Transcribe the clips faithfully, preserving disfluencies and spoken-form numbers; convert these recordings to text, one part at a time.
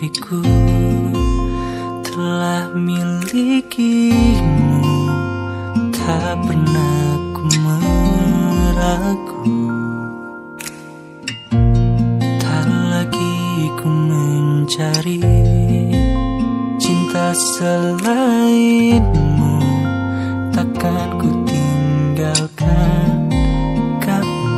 diriku telah milikimu, tak pernah ku meragu. Tak lagi ku mencari cinta selainmu, takkan ku tinggalkan kamu.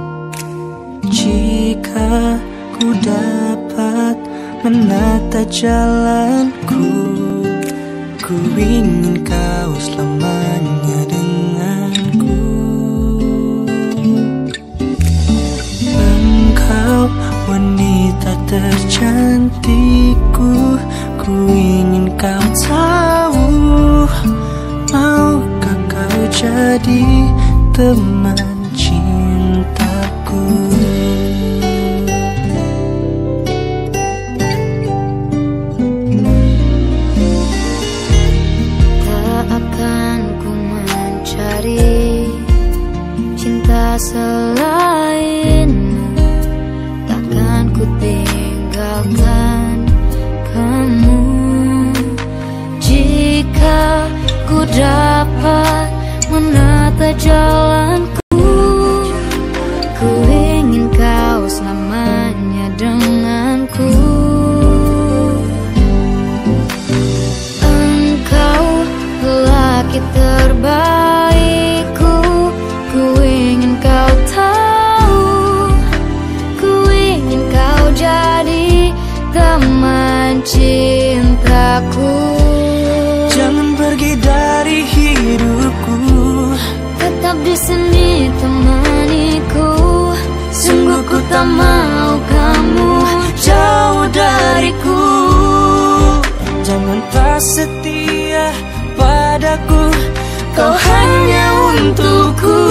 Jika ku dapat menata jalanku, ku ingin kau selamanya denganku. Engkau wanita tercantikku, ku ingin kau tahu, maukah kau jadi teman cintaku? Tak akan ku mencari cinta selainmu, takkan ku tinggalkan kamu. Jika ku dapat menata jalanku, ku ingin kau selamanya denganku. Engkau lelaki terbaikku, ku ingin kau tahu, ku ingin kau jadi teman cintaku. Jangan pergi dari hidupku, tetap di sini temaniku. Sungguh ku tak mau kamu jauh dariku. Jangan tak setia padaku, kau hanya untukku.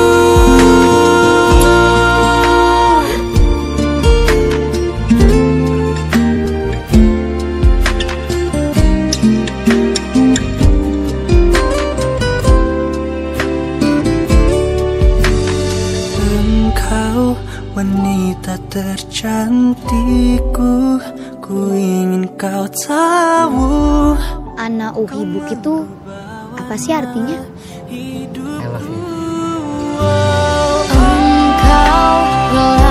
Engkau wanita tercantikku, ku ingin kau tahu. Ana uhibuk itu apa sih artinya? Engkau